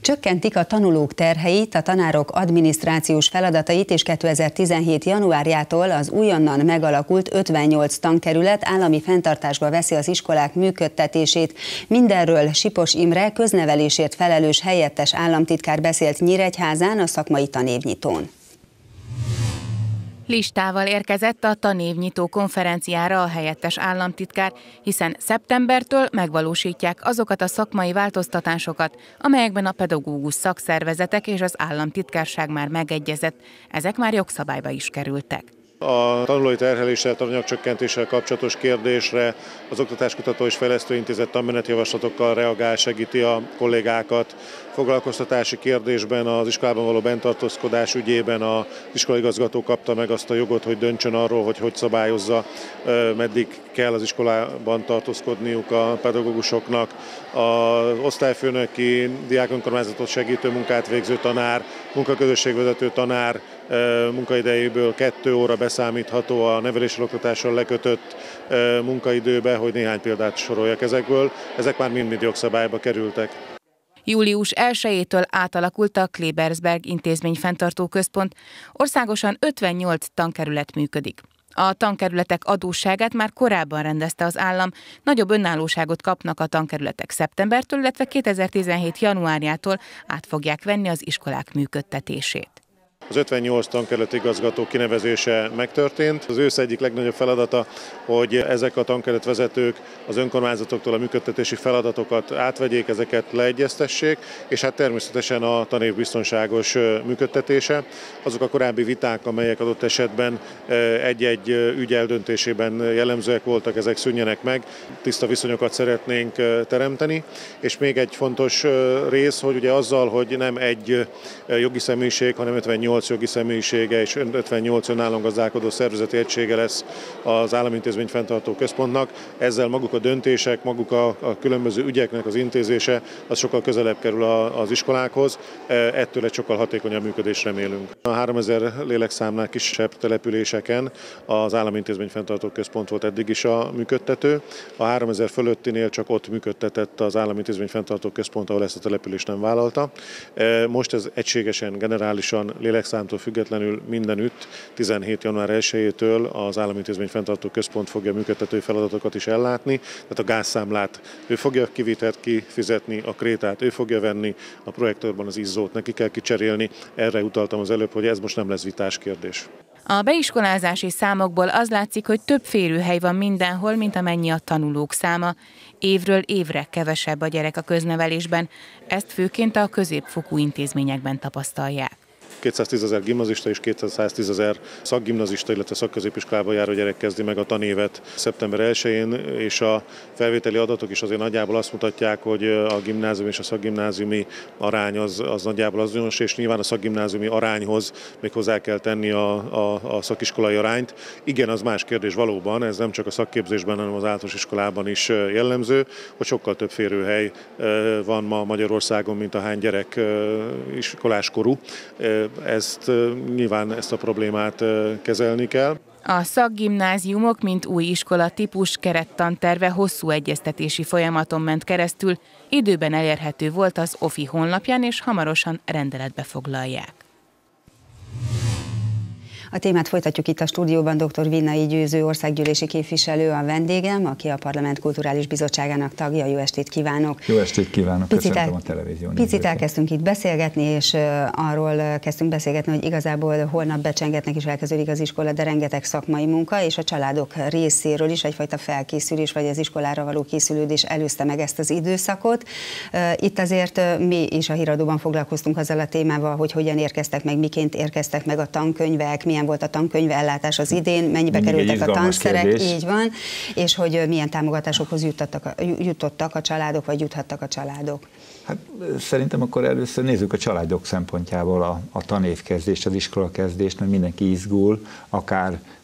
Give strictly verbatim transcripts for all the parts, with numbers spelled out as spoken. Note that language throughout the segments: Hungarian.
Csökkentik a tanulók terheit, a tanárok adminisztrációs feladatait, és kétezer-tizenhét januárjától az újonnan megalakult ötvennyolc tankerület állami fenntartásba veszi az iskolák működtetését. Mindenről Sipos Imre, köznevelésért felelős helyettes államtitkár beszélt Nyíregyházán a szakmai tanévnyitón. Listával érkezett a tanévnyitó konferenciára a helyettes államtitkár, hiszen szeptembertől megvalósítják azokat a szakmai változtatásokat, amelyekben a pedagógus szakszervezetek és az államtitkárság már megegyezett. Ezek már jogszabályba is kerültek. A tanulói terheléssel, tananyagcsökkentéssel kapcsolatos kérdésre az Oktatáskutató és Fejlesztő Intézet tanmenetjavaslatokkal reagál, segíti a kollégákat. Foglalkoztatási kérdésben az iskolában való benntartózkodás ügyében az iskolaigazgató kapta meg azt a jogot, hogy döntsön arról, hogy hogy szabályozza, meddig kell az iskolában tartózkodniuk a pedagógusoknak. Az osztályfőnöki, diákönkormányzatot segítő munkát végző tanár, munkaközösségvezető tanár munkaidejéből kettő óra beszámítható a neveléssel, oktatással lekötött munkaidőbe, hogy néhány példát soroljak ezekből. Ezek már mind-mind jogszabályba kerültek. július elsejétől átalakult a Klebersberg intézményfenntartó központ. Országosan ötvennyolc tankerület működik. A tankerületek adósságát már korábban rendezte az állam, nagyobb önállóságot kapnak a tankerületek szeptembertől, illetve kétezer-tizenhét januárjától át fogják venni az iskolák működtetését. Az ötvennyolc tankerület igazgató kinevezése megtörtént. Az ősz egyik legnagyobb feladata, hogy ezek a tankerületvezetők az önkormányzatoktól a működtetési feladatokat átvegyék, ezeket leegyeztessék, és hát természetesen a tanév biztonságos működtetése. Azok a korábbi viták, amelyek adott esetben egy-egy ügy eldöntésében jellemzőek voltak, ezek szűnjenek meg. Tiszta viszonyokat szeretnénk teremteni, és még egy fontos rész, hogy ugye azzal, hogy nem egy jogi személyiség, hanem ötvennyolc jogi személyisége és ötvennyolc önállóan gazdálkodó szervezeti egysége lesz az Államintézmény Fenntartó Központnak. Ezzel maguk a döntések, maguk a, a különböző ügyeknek az intézése, az sokkal közelebb kerül a, az iskolákhoz. Ettől egy sokkal hatékonyabb működést remélünk. A háromezer lélekszámnál kisebb településeken az Államintézmény Fenntartó Központ volt eddig is a működtető. A háromezer fölöttinél csak ott működtetett az Államintézmény Fenntartó Központ, ahol ezt a települést nem vállalta. Most ez egységesen, generálisan, lélekszámtól függetlenül mindenütt tizenhét január elsejétől az Államintézmény Fenntartó Központ fogja működtetői feladatokat is ellátni, tehát a gázszámlát ő fogja kivitelt kifizetni, a krétát ő fogja venni, a projektorban az izzót neki kell kicserélni. Erre utaltam az előbb, hogy ez most nem lesz vitás kérdés. A beiskolázási számokból az látszik, hogy több férőhely van mindenhol, mint amennyi a tanulók száma. Évről évre kevesebb a gyerek a köznevelésben, ezt főként a középfokú intézményekben tapasztalják. kétszáztízezer gimnazista és kétszáztízezer szakgimnazista, illetve szakközépiskolában járó gyerek kezdi meg a tanévet szeptember elsején, és a felvételi adatok is azért nagyjából azt mutatják, hogy a gimnázium és a szakgimnáziumi arány az, az nagyjából azonos, és nyilván a szakgimnáziumi arányhoz még hozzá kell tenni a, a, a szakiskolai arányt. Igen, az más kérdés valóban, ez nem csak a szakképzésben, hanem az általános iskolában is jellemző, hogy sokkal több férőhely van ma Magyarországon, mint ahány gyerek iskoláskorú. Ezt nyilván ezt a problémát kezelni kell. A szakgimnáziumok, mint új iskola típus kerettanterve hosszú egyeztetési folyamaton ment keresztül, időben elérhető volt az o f i honlapján, és hamarosan rendeletbe foglalják. A témát folytatjuk itt a stúdióban. dr. Vinnai Győző országgyűlési képviselő a vendégem, aki a Parlament Kulturális Bizottságának tagja. Jó estét kívánok! Jó estét kívánok! Picit, Köszöntöm a televízión. Picit elkezdtünk itt beszélgetni, és arról kezdtünk beszélgetni, hogy igazából holnap becsengetnek és elkezdődik az iskola, de rengeteg szakmai munka, és a családok részéről is egyfajta felkészülés, vagy az iskolára való készülődés előzte meg ezt az időszakot. Itt azért mi is a Híradóban foglalkoztunk azzal a témával, hogy hogyan érkeztek meg, miként érkeztek meg a tankönyvek, milyen volt a tankönyvellátás az idén, mennyibe Mindig kerültek a tanszerek, kérdés. Így van, és hogy milyen támogatásokhoz jutottak, jutottak a családok, vagy juthattak a családok. Hát szerintem akkor először nézzük a családok szempontjából a, a tanévkezdést, az iskolakezdést, mert mindenki izgul, akár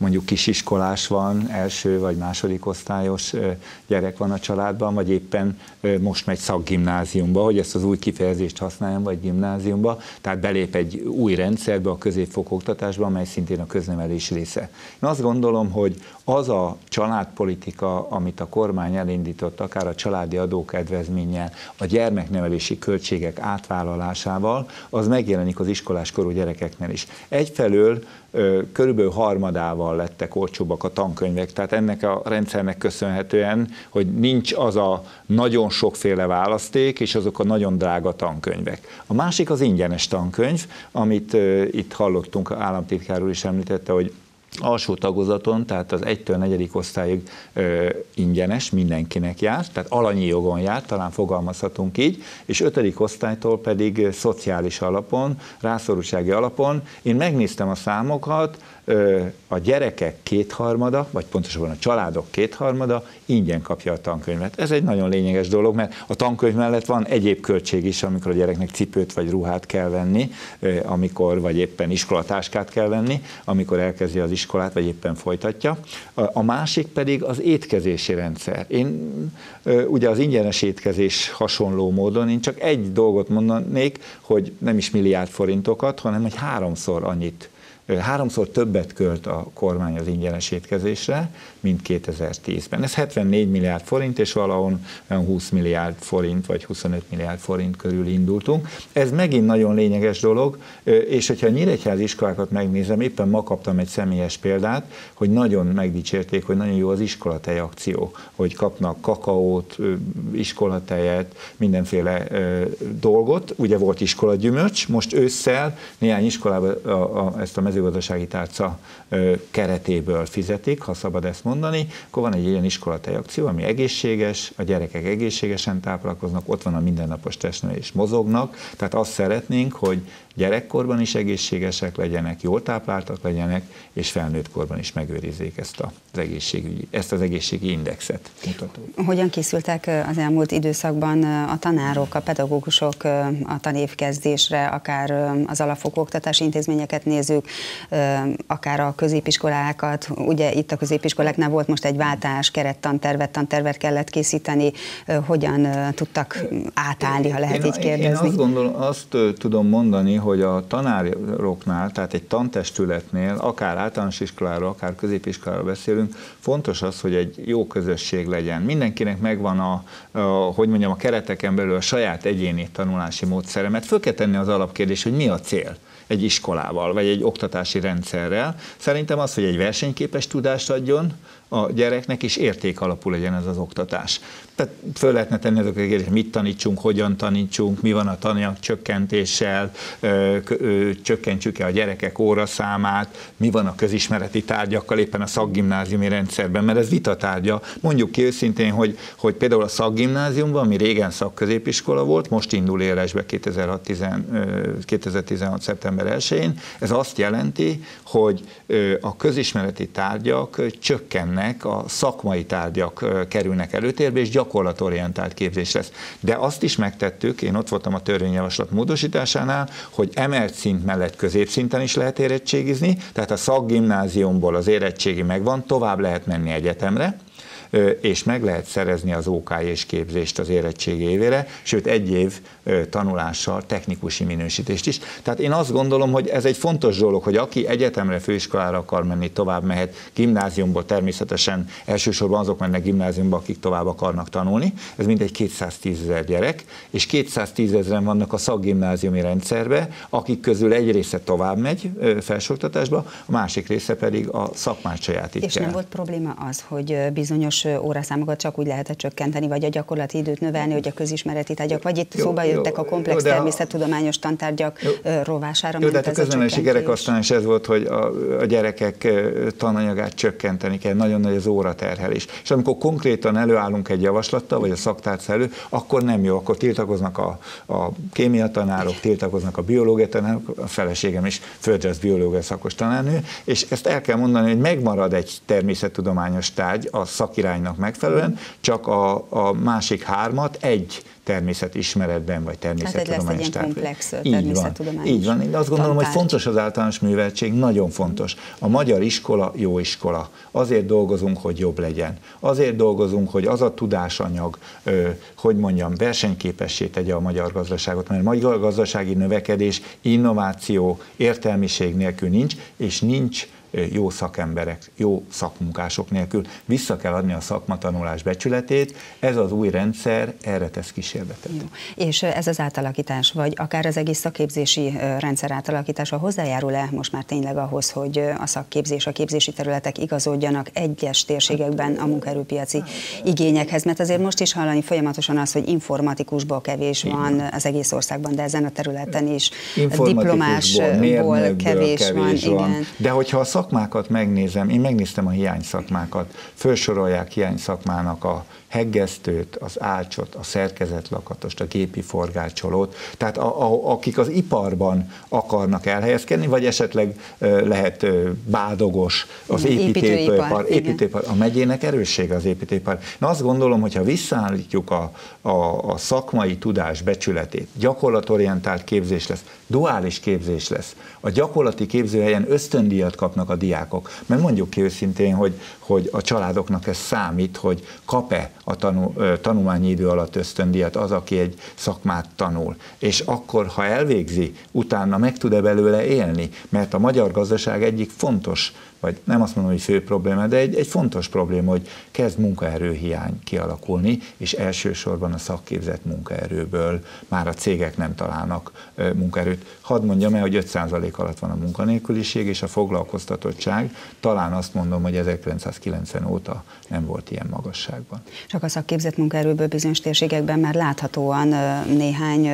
mondjuk kisiskolás van, első vagy második osztályos gyerek van a családban, vagy éppen most megy szakgimnáziumba, hogy ezt az új kifejezést használjam, vagy gimnáziumba, tehát belép egy új rendszerbe, a középfokoktatásba, amely szintén a köznevelés része. Én azt gondolom, hogy az a családpolitika, amit a kormány elindított, akár a családi adókedvezménnyel, a gyermeknevelési költségek átvállalásával, az megjelenik az iskoláskorú gyerekeknél is. Egyfelől körülbelül harmadával lettek olcsóbbak a tankönyvek, tehát ennek a rendszernek köszönhetően, hogy nincs az a nagyon sokféle választék, és azok a nagyon drága tankönyvek. A másik az ingyenes tankönyv, amit itt hallottunk, államtitkár úr is említette, hogy alsó tagozaton, tehát az egytől negyedik osztályig ö, ingyenes, mindenkinek jár, tehát alanyi jogon jár, talán fogalmazhatunk így, és ötödik osztálytól pedig szociális alapon, rászorultsági alapon. Én megnéztem a számokat, ö, a gyerekek kétharmada, vagy pontosabban a családok kétharmada ingyen kapja a tankönyvet. Ez egy nagyon lényeges dolog, mert a tankönyv mellett van egyéb költség is, amikor a gyereknek cipőt vagy ruhát kell venni, ö, amikor, vagy éppen iskolatáskát kell venni, amikor elkezdi az iskolát, vagy éppen folytatja. A másik pedig az étkezési rendszer. Én ugye az ingyenes étkezés hasonló módon, én csak egy dolgot mondanék, hogy nem is milliárd forintokat, hanem hogy háromszor annyit, háromszor többet költ a kormány az ingyenes étkezésre, mint kétezer-tízben. Ez hetvennégy milliárd forint, és valahol húsz milliárd forint, vagy huszonöt milliárd forint körül indultunk. Ez megint nagyon lényeges dolog, és hogyha a nyíregyházi iskolákat megnézem, éppen ma kaptam egy személyes példát, hogy nagyon megdicsérték, hogy nagyon jó az iskolatej akció, hogy kapnak kakaót, iskolatejet, mindenféle dolgot. Ugye volt iskolagyümölcs, most ősszel néhány iskolában a, a, ezt a mezőgazdasági tárca keretéből fizetik, ha szabad ezt mondani, akkor van egy ilyen iskolatej akció, ami egészséges, a gyerekek egészségesen táplálkoznak, ott van a mindennapos testnevelés, mozognak, tehát azt szeretnénk, hogy gyerekkorban is egészségesek legyenek, jól tápláltak legyenek, és felnőtt korban is megőrizzék ezt az egészségügyi, ezt az egészségi indexet mutató. Hogyan készültek az elmúlt időszakban a tanárok, a pedagógusok a tanévkezdésre, akár az alapfokú oktatási intézményeket nézzük, akár a középiskolákat? Ugye itt a középiskoláknál volt most egy váltás, kerettantervet, tantervet kellett készíteni. Hogyan tudtak átállni, ha lehet én, így kérdezni? Én azt gondolom, azt tudom mondani, hogy a tanároknál, tehát egy tantestületnél, akár általános iskoláról, akár középiskoláról beszélünk, fontos az, hogy egy jó közösség legyen. Mindenkinek megvan a, a hogy mondjam, a kereteken belül a saját egyéni tanulási módszere, mert föl kell tenni az alapkérdés, hogy mi a cél egy iskolával, vagy egy oktatási rendszerrel. Szerintem az, hogy egy versenyképes tudást adjon a gyereknek, és érték alapú legyen ez az oktatás. Tehát föl lehetne tenni ezeket a kérdéseket, mit tanítsunk, hogyan tanítsunk, mi van a tananyag csökkentéssel, csökkentsük-e a gyerekek óraszámát, mi van a közismereti tárgyakkal éppen a szakgimnáziumi rendszerben, mert ez vitatárgya. Mondjuk ki őszintén, hogy, hogy például a szakgimnáziumban, ami régen szakközépiskola volt, most indul élesbe kétezer-tizenhat. szeptember elsején, ez azt jelenti, hogy a közismereti tárgyak csökkennek, a szakmai tárgyak kerülnek előtérbe, és gyakorlatorientált képzés lesz. De azt is megtettük, én ott voltam a törvényjavaslat módosításánál, hogy emelt szint mellett középszinten is lehet érettségizni, tehát a szakgimnáziumból az érettségi megvan, tovább lehet menni egyetemre, és meg lehet szerezni az ó ká és képzést az érettségi évére, sőt egy év tanulással technikusi minősítést is. Tehát én azt gondolom, hogy ez egy fontos dolog, hogy aki egyetemre, főiskolára akar menni, tovább mehet, gimnáziumból természetesen elsősorban azok mennek gimnáziumba, akik tovább akarnak tanulni, ez mintegy kétszáztízezer gyerek, és kétszáztízezren vannak a szakgimnáziumi rendszerbe, akik közül egy része tovább megy felsőoktatásba, a másik része pedig a szakmát sajátítja. És nem volt probléma az, hogy bizonyos óraszámokat csak úgy lehetett csökkenteni, vagy a gyakorlati időt növelni, hogy a közismereti tárgyak, vagy itt jó, szóba jöttek jó, a komplex jó, természettudományos tantárgyak rovására. Jó, de hát a köznevelési gyerekasztalán is ez volt, hogy a, a gyerekek tananyagát csökkenteni kell, nagyon nagy az óraterhelés. És amikor konkrétan előállunk egy javaslattal, vagy a szaktárca elő, akkor nem jó, akkor tiltakoznak a, a kémiatanárok, tiltakoznak a biológia tanárok, a feleségem is földrajz biológia szakos tanárnő, és ezt el kell mondani, hogy megmarad egy természettudományos tárgy, a szakirányítás hiánynak megfelelően, csak a, a másik hármat egy természetismeretben, vagy természettudományos hát komplex. természettudományos. Így van. Én azt gondolom, tantár. hogy fontos az általános műveltség, nagyon fontos. A magyar iskola jó iskola. Azért dolgozunk, hogy jobb legyen. Azért dolgozunk, hogy az a tudásanyag, hogy mondjam, versenyképessé tegye a magyar gazdaságot, mert a magyar gazdasági növekedés, innováció, értelmiség nélkül nincs, és nincs jó szakemberek, jó szakmunkások nélkül. Vissza kell adni a szakmatanulás becsületét, ez az új rendszer erre tesz kísérletet. Jó. És ez az átalakítás, vagy akár az egész szakképzési rendszer átalakítása hozzájárul-e most már tényleg ahhoz, hogy a szakképzés, a képzési területek igazodjanak egyes térségekben a munkaerőpiaci igényekhez? Mert azért most is hallani folyamatosan az, hogy informatikusból kevés van az egész országban, de ezen a területen is diplomásból kevés, kevés van. van. Igen. De hogyha a szakmákat megnézem, én megnéztem a hiány szakmákat, felsorolják hiány szakmának a heggesztőt, az ácsot, a szerkezetlakatost, a gépi forgácsolót, tehát a, a, akik az iparban akarnak elhelyezkedni, vagy esetleg uh, lehet uh, bádogos, az építőipar, építőipar, építőipar. A megyének erőssége az építőipar. Na azt gondolom, hogyha visszaállítjuk a, a, a szakmai tudás becsületét, gyakorlatorientált képzés lesz, duális képzés lesz, a gyakorlati képzőhelyen ösztöndíjat kapnak a diákok, mert mondjuk ki őszintén, hogy, hogy a családoknak ez számít, hogy kap-e a tanul, tanulmányi idő alatt ösztöndíjat az, aki egy szakmát tanul. És akkor, ha elvégzi, utána meg tud-e belőle élni, mert a magyar gazdaság egyik fontos, vagy nem azt mondom, hogy fő probléma, de egy, egy fontos probléma, hogy kezd munkaerőhiány kialakulni, és elsősorban a szakképzett munkaerőből már a cégek nem találnak munkaerőt. Hadd mondjam el, hogy öt százalék alatt van a munkanélküliség, és a foglalkoztatottság, talán azt mondom, hogy ezerkilencszázkilencven óta nem volt ilyen magasságban. Csak a szakképzett munkaerőből bizonyos térségekben már láthatóan néhány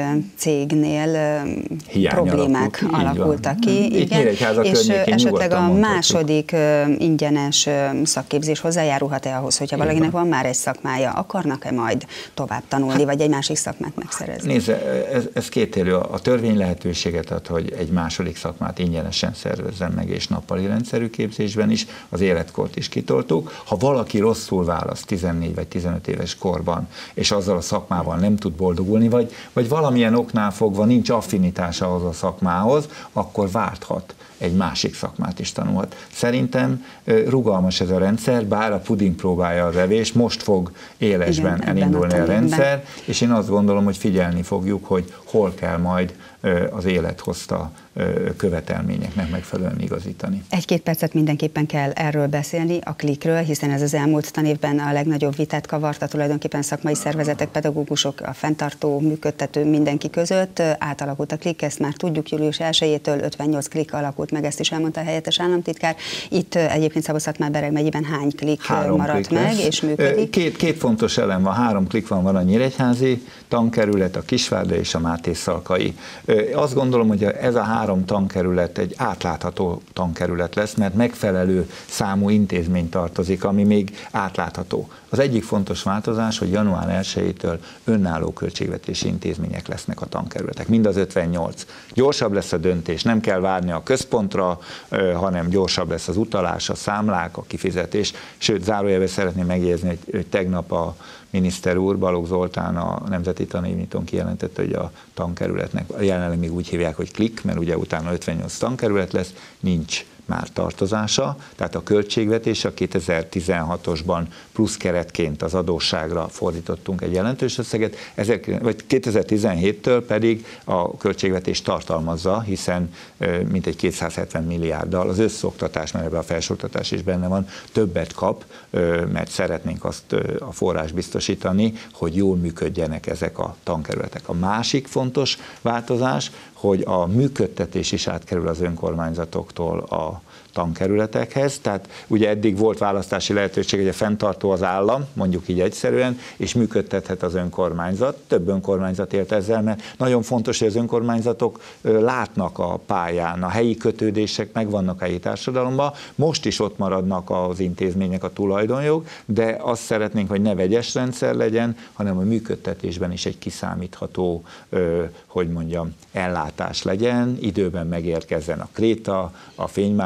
cégnél hiány problémák alakult. alakultak ki. Itt igen, és esetleg a második ingyenes szakképzés hozzájárulhat-e ahhoz, hogyha valakinek van már egy szakmája, akarnak-e majd tovább tanulni, vagy egy másik szakmát megszerezni? Nézze, ez, ez kétélő. A törvény lehetőséget ad, hogy egy második szakmát ingyenesen szervezzen meg, és nappali rendszerű képzésben is, az életkort is kitoltuk. Ha valaki rosszul választ tizennégy vagy tizenöt éves korban, és azzal a szakmával nem tud boldogulni, vagy, vagy valamilyen oknál fogva nincs affinitása ahhoz a szakmához, akkor várthat, egy másik szakmát is tanulhat. Szerintem rugalmas ez a rendszer, bár a puding próbálja az evés, most fog élesben igen, elindulni a, a rendszer, és én azt gondolom, hogy figyelni fogjuk, hogy hol kell majd az élet hozta követelményeknek megfelelően igazítani. Egy-két percet mindenképpen kell erről beszélni, a klikről, hiszen ez az elmúlt tanévben a legnagyobb vitát kavarta, tulajdonképpen szakmai szervezetek, pedagógusok, a fenntartó, működtető mindenki között. Átalakult a klik, ezt már tudjuk, július elsejétől ötvennyolc klik alakult meg, ezt is elmondta a helyettes államtitkár. Itt egyébként Szabolcs-Szatmár-Bereg megyében hány klik három maradt klik meg lesz. És működik? Két, két fontos elem van, három klik van, van a nyíregyházi tankerület, a Kisvárda és a Máté-Szalkai. Azt gondolom, hogy ez a három tankerület egy átlátható tankerület lesz, mert megfelelő számú intézmény tartozik, ami még átlátható. Az egyik fontos változás, hogy január elsejétől önálló költségvetési intézmények lesznek a tankerületek, mind az ötvennyolc. Gyorsabb lesz a döntés, nem kell várni a központra, hanem gyorsabb lesz az utalás, a számlák, a kifizetés. Sőt, zárójelben szeretném megjegyezni, hogy, hogy tegnap a miniszter úr, Balogh Zoltán a Nemzeti Tanévnyitón kijelentette, hogy a tankerületnek, jelenleg még úgy hívják, hogy klik, mert ugye utána ötvennyolc tankerület lesz, nincs már tartozása, tehát a költségvetés a kétezer-tizenhatosban plusz keretként az adósságra fordítottunk egy jelentős összeget, vagy kétezer-tizenhéttől pedig a költségvetés tartalmazza, hiszen mintegy kétszázhetven milliárddal az összoktatás, mert ebben a felsőoktatás is benne van, többet kap, mert szeretnénk azt a forrás biztosítani, hogy jól működjenek ezek a tankerületek. A másik fontos változás, hogy a működtetés is átkerül az önkormányzatoktól a tankerületekhez, tehát ugye eddig volt választási lehetőség, hogy a fenntartó az állam, mondjuk így egyszerűen, és működtethet az önkormányzat. Több önkormányzat élt ezzel, mert nagyon fontos, hogy az önkormányzatok látnak a pályán, a helyi kötődések megvannak a helyi társadalomban, most is ott maradnak az intézmények, a tulajdonjog, de azt szeretnénk, hogy ne vegyes rendszer legyen, hanem a működtetésben is egy kiszámítható, hogy mondjam, ellátás legyen, időben megérkezzen a kréta, a fénymásoló,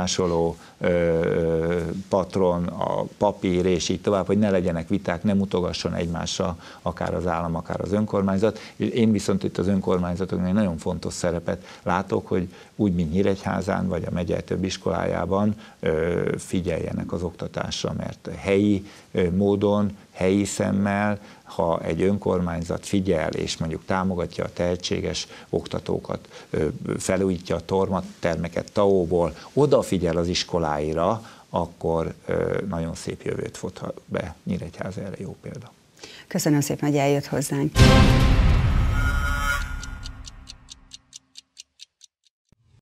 igazgató, patron, a papír, és így tovább, hogy ne legyenek viták, ne mutogasson egymásra akár az állam, akár az önkormányzat. És én viszont itt az önkormányzatoknak egy nagyon fontos szerepet látok, hogy úgy, mint Nyíregyházán, vagy a megye több iskolájában figyeljenek az oktatásra, mert helyi módon, helyi szemmel, ha egy önkormányzat figyel, és mondjuk támogatja a tehetséges oktatókat, felújítja a tormatermeket té á ó-ból, odafigyel az iskoláira, akkor nagyon szép jövőt fut be Nyíregyháza, erre jó példa. Köszönöm szépen, hogy eljött hozzánk.